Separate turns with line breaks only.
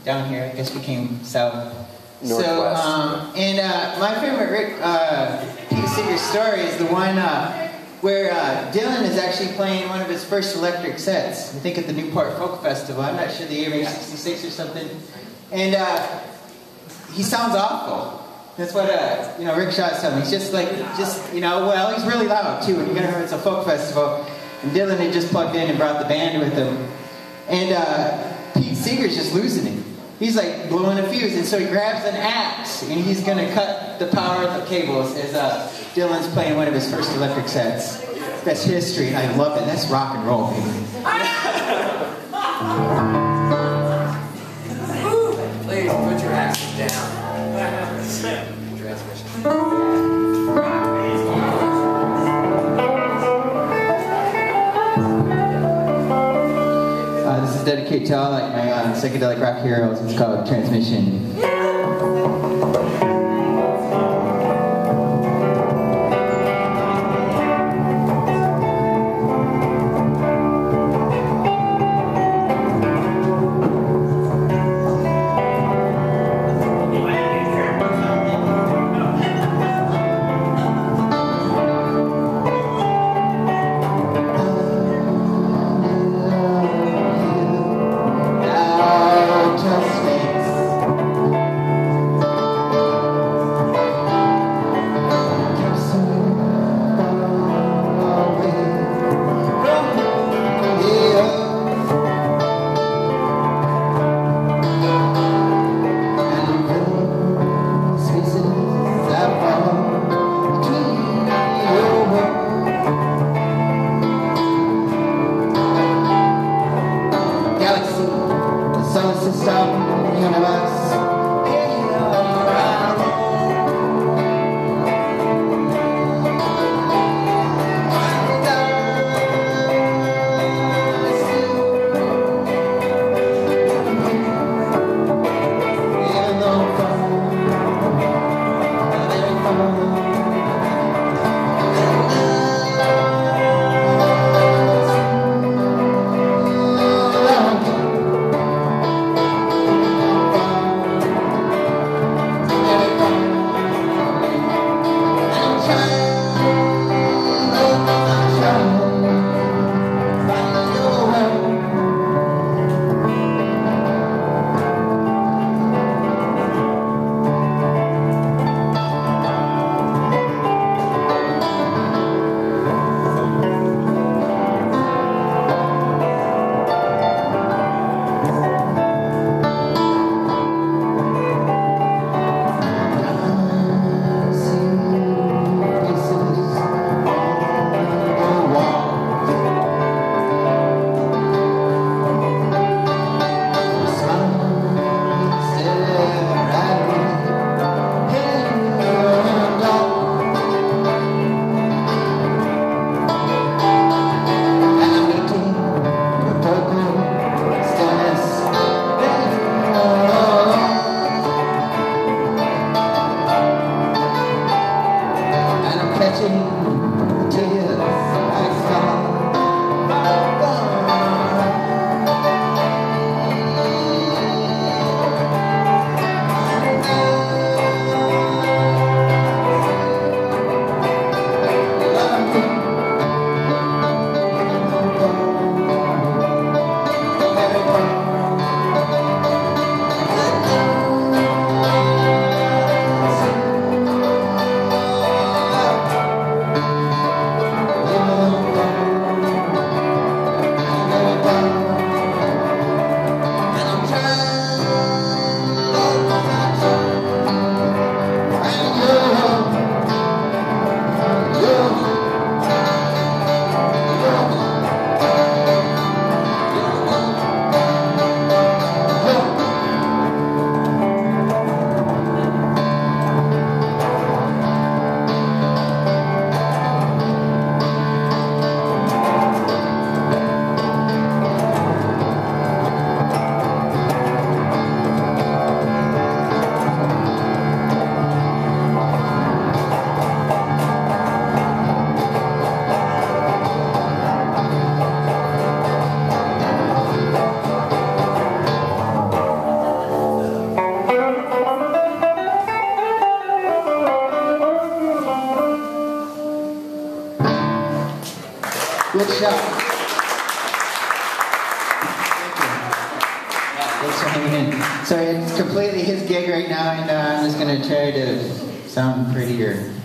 down here. I guess became south.
Northwest.
So, my favorite Pete Seeger story is the one where Dylan is actually playing one of his first electric sets. I think at the Newport Folk Festival. I'm not sure the year, maybe '66 or something. And he sounds awful. That's what Rickshaw is telling me. He's just well, he's really loud too. And you're gonna remember it's a folk festival. And Dylan had just plugged in and brought the band with him. And Pete Seeger's just losing it. He's like blowing a fuse, and so he grabs an axe, and he's gonna cut the power of the cables as Dylan's playing one of his first electric sets. That's history, and I love it. That's rock and roll, baby.
Please put your axes down. Transmission.
This is dedicated to all like my psychedelic rock heroes. It's called Transmission. Good shot. Thanks for hanging in. Sorry, it's completely his gig right now, and I'm just going to try to sound prettier.